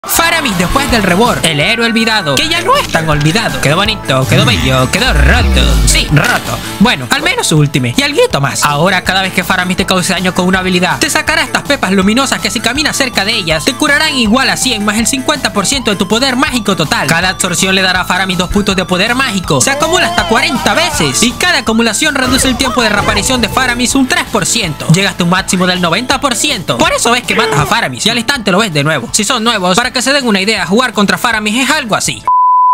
Faramis después del rework, el héroe olvidado, que ya no es tan olvidado. Quedó bonito, quedó bello, quedó roto. Sí, roto. Bueno, al menos su ultime. Y alguito más. Ahora cada vez que Faramis te cause daño con una habilidad, te sacará estas pepas luminosas que si caminas cerca de ellas, te curarán igual a 100 más el 50% de tu poder mágico total. Cada absorción le dará a Faramis 2 puntos de poder mágico. Se acumula hasta 40 veces. Y cada acumulación reduce el tiempo de reaparición de Faramis un 3%. Llega hasta un máximo del 90%. Por eso ves que matas a Faramis y al instante lo ves de nuevo. Si son nuevos, para que se den una idea, jugar contra Faramis es algo así.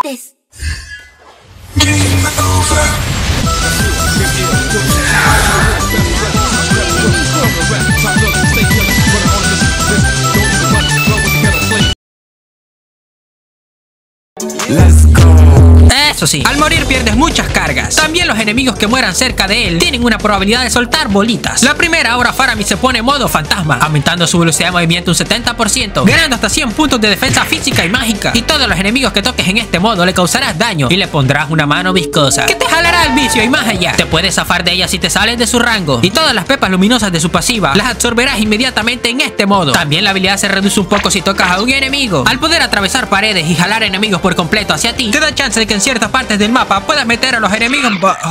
Let's go. Eso sí, al morir pierdes muchas cargas. También los enemigos que mueran cerca de él tienen una probabilidad de soltar bolitas. La primera, ahora Faramis se pone en modo fantasma, aumentando su velocidad de movimiento un 70%, ganando hasta 100 puntos de defensa física y mágica. Y todos los enemigos que toques en este modo le causarás daño y le pondrás una mano viscosa que te jalará al vicio y más allá. Te puedes zafar de ella si te sales de su rango. Y todas las pepas luminosas de su pasiva las absorberás inmediatamente en este modo. También la habilidad se reduce un poco si tocas a un enemigo. Al poder atravesar paredes y jalar enemigos por completo hacia ti, te da chance de que en ciertas partes del mapa puedas meter a los enemigos.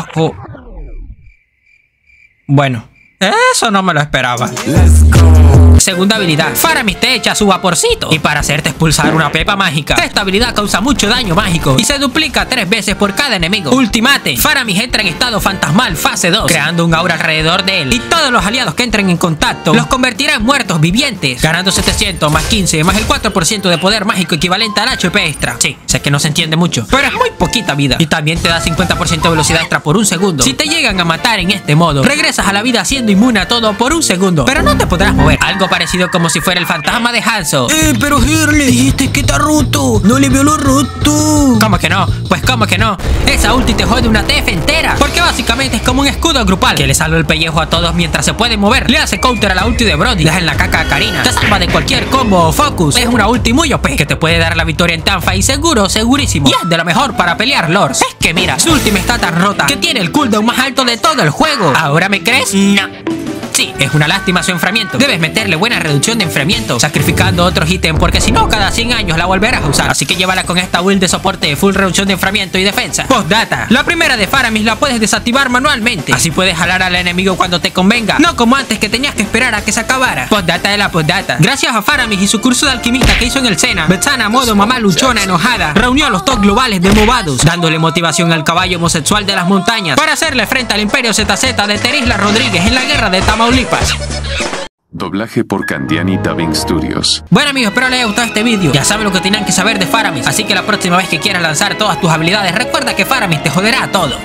Bueno, eso no me lo esperaba. Let's go. Segunda habilidad, Faramis te echa su vaporcito. Y para hacerte expulsar una pepa mágica, esta habilidad causa mucho daño mágico y se duplica 3 veces por cada enemigo. Ultimate, Faramis entra en estado fantasmal fase 2, creando un aura alrededor de él. Y todos los aliados que entren en contacto los convertirá en muertos vivientes, ganando 700 más 15 más el 4% de poder mágico equivalente al HP extra. Sí, sé que no se entiende mucho, pero es muy poquita vida. Y también te da 50% de velocidad extra por un segundo. Si te llegan a matar en este modo, regresas a la vida siendo inmune a todo por un segundo, pero no te podrás mover. Algo parecido como si fuera el fantasma de Hanzo. Pero Harley, dijiste que está roto. No le veo lo roto. ¿Cómo que no? Pues ¿cómo que no? Esa ulti te jode una TF entera, porque básicamente es como un escudo grupal que le salva el pellejo a todos mientras se pueden mover. Le hace counter a la ulti de Brody, deja en la caca a Karina, te salva de cualquier combo o focus. Es una ulti muy OP que te puede dar la victoria en Teamfight seguro, segurísimo. Y es de lo mejor para pelear lords. Es que mira, su ultimate está tan rota que tiene el cooldown más alto de todo el juego. ¿Ahora me crees? No. Sí, es una lástima su enfriamiento. Debes meterle buena reducción de enfriamiento, sacrificando otros ítems, porque si no, cada 100 años la volverás a usar. Así que llévala con esta build de soporte, full reducción de enfriamiento y defensa. Postdata, la primera de Faramis la puedes desactivar manualmente. Así puedes jalar al enemigo cuando te convenga, no como antes que tenías que esperar a que se acabara. Postdata de la postdata. Gracias a Faramis y su curso de alquimista que hizo en el Sena, Betsana, modo mamá luchona enojada, reunió a los top globales de Movados, dándole motivación al caballo homosexual de las montañas para hacerle frente al Imperio ZZ de Terisla Rodríguez en la guerra de Tamaulipas. Doblaje por Candiani Dubbing Studios. Bueno amigos, espero les haya gustado este vídeo. Ya saben lo que tenían que saber de Faramis, así que la próxima vez que quieras lanzar todas tus habilidades, recuerda que Faramis te joderá a todo.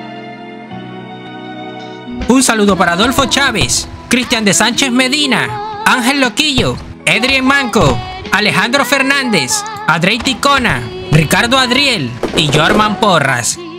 Un saludo para Adolfo Chávez, Cristian de Sánchez Medina, Ángel Loquillo, Edrien Manco, Alejandro Fernández, Adrey Ticona, Ricardo Adriel y Jorman Porras.